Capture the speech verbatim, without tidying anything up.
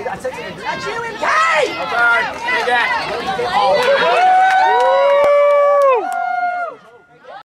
I said to him, that's you in Kate! Okay, big act. Oh,